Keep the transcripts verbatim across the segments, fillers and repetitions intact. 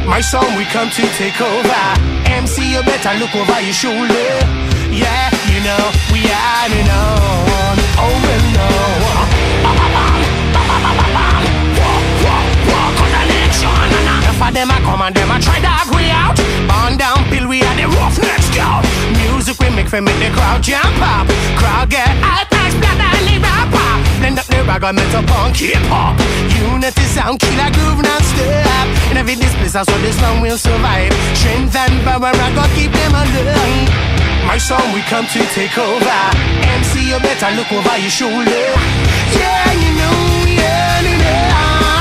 My song, we come to take over. M C, you better look over your shoulder. Yeah, you know, we are it on. Oh, well, no. Walk on the nation. Enough of them, I come and them, I try to agree out. Burn down, pill, we are the roughnecks scout. Music we make for make the crowd jump up. Crowd get hype, nice, blood, and the rapper. Blend up the rag, metal punk, hip-hop. Unity sound, killer groove, non-stop. In every this place, so this song will survive. Strength and power, I gotta keep them alive. My song, we come to take over. M C, you better look over your shoulder. Yeah, you know, yeah, you know.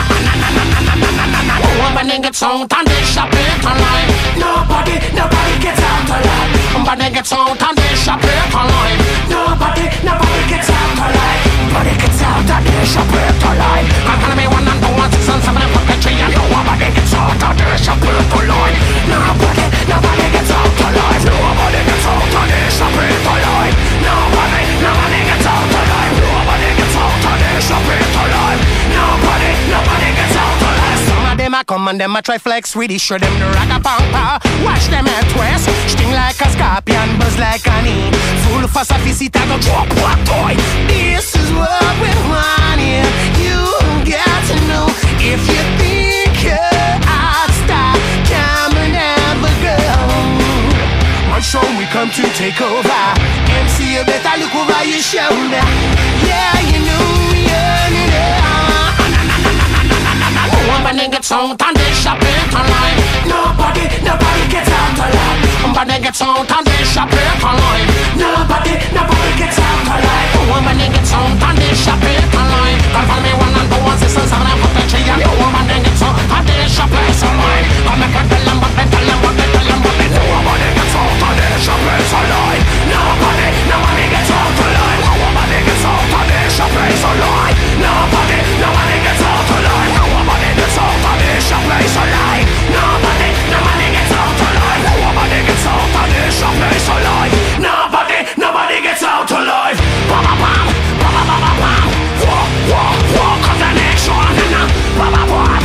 Nobody gets out and they shop it online. Nobody, nobody gets out alive. Nobody gets out and they shop it online. Nobody, nobody gets out alive. Nobody gets out and they shop it online. I'm gonna be one and two, one, six, and seven, and fuck the tree. And nobody gets out and they shop it online. Nobody, nobody gets out alive. Nobody gets out and they shop it online. Nobody, nobody gets out alive. Nobody gets out and they shop it online. Nobody, nobody gets out alive. Some of them I come and them I try flex, really show them the ragga-pampa. Watch them head twist, sting like a scorpion, buzz like an e. Full for sophisticated, go drop what toy. This is what we want here. You got to know if you think you're out, stop, come and never go. My song, we come to take over. M C, you better look over your shoulder. Yeah, you know, yeah, you know. Nobody gets out and they shop it online. Nobody, nobody gets out alive. Nobody gets out and they shop it online. Nobody, nobody gets out alive. Nobody gets out and they shop it online. Don't follow me one and two, one, six, and seven, and put the tree. And nobody gets out and they shop it online. Come and cut the lamb, but they tell them what they tell them what they do. Nobody gets out and they shop it online. Nobody, nobody gets out alive. Nobody gets out and they shop it online. Nobody, nobody gets out alive. Nobody gets out and they shop it alive. Nobody, nobody gets out alive. Nobody gets out and they shop it alive. Nobody, nobody gets out alive. Bam, bam, bam, bam, bam, bam, bam. Walk, walk, walk on the next one. Bam, bam, bam.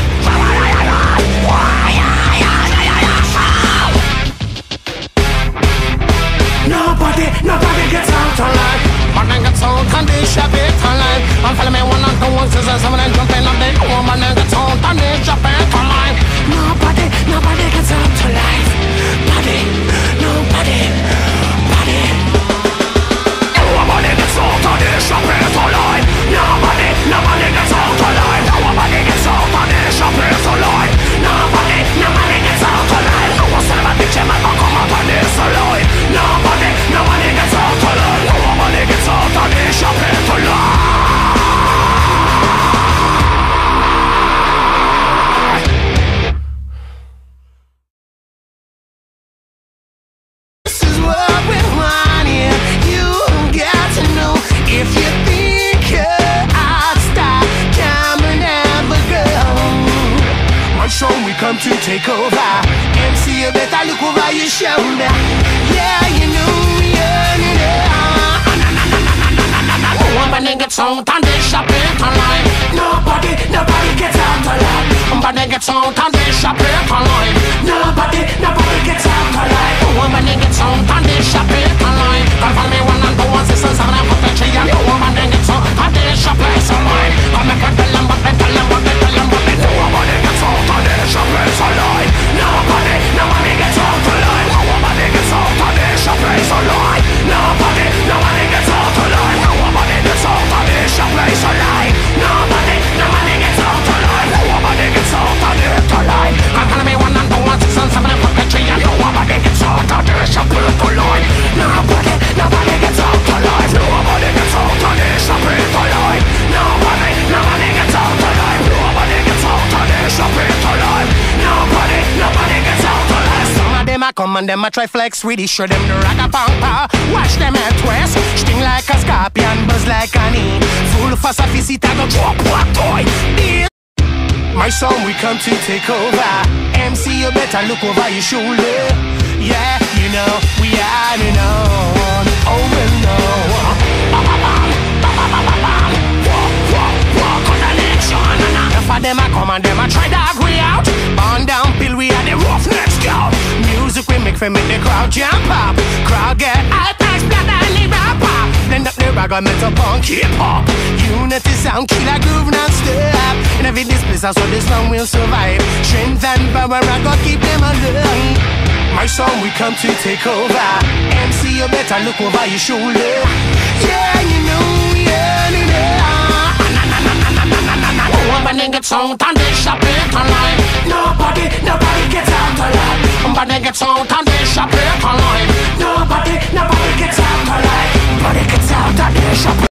Nobody, nobody gets out alive. Nobody gets out and they shop it alive. I'm following me one and two, one, six, and seven, and jumping up there. Nobody gets out and they shop it alive. Nobody, nobody gets out alive. Body, nobody, body. Nobody gets out and they shop it alive. Nobody, nobody gets out alive. Nobody gets out and they shop it alive. Nobody, nobody gets out alive. No one's ever bitch and man come out and this alive. Nobody, nobody gets out alive. Nobody gets out and they shop it alive. This is what we want here. You got to know if you think you're out, stop, come and never go. My song, we come to take over. M C, you better look over your shoulder. Yeah, you know, yeah, you know. Nobody gets out and they shop it online. Nobody, nobody gets out alive. Nobody gets out and they shop it online. Nobody, nobody gets out alive. Nobody gets out and they shop it online. Don't follow me one and two, one, six, and seven, and put the tree. And nobody gets out and they shop it online. Come and cut the lamb, but they tell them what they tell them what they do. Nobody gets out and they shop it online. Nobody, nobody gets out alive. Nobody gets out and they shop it online. Nobody, nobody gets out alive. Nobody gets out and they shop it alive. Nobody, nobody gets out alive. Nobody gets out and they alive. I'm gonna be one and two, one, six, and seven, and put the tree. And nobody gets out and they shop it alive. Nobody, nobody gets out alive. Nobody gets out and they shop it alive. Nobody, nobody gets out alive. Nobody gets out and they shop it alive. Nobody, nobody gets out alive. Some of them I come and them I try flex, really show them the ragga-pampa. Watch them head twist, sting like a scorpion, buzz like an e. Full for sophisticated, go drop what toy. My song, we come to take over. M C, you better look over your shoulder. Yeah, you know, we are it on. Oh, well, no. Walk, walk, walk on the next one. Enough of them I come and them I try to agree out. Burn down, pill, we are the for make the crowd jump up. Crowd get hot, ice blood and the rap pop. Blend up the rag and metal punk hip hop. Unity sound, killer groove non-stop. In every this place, that's what this song will survive. Strength and power, I gotta keep them alive. My song, we come to take over. M C, you better look over your shoulder. Yeah, you know, yeah, you know. Nobody gets out and they shop it online. Nobody, nobody gets out alive. Nobody gets out and they shop it online. Nobody, nobody gets out alive. Nobody gets out and they shop it.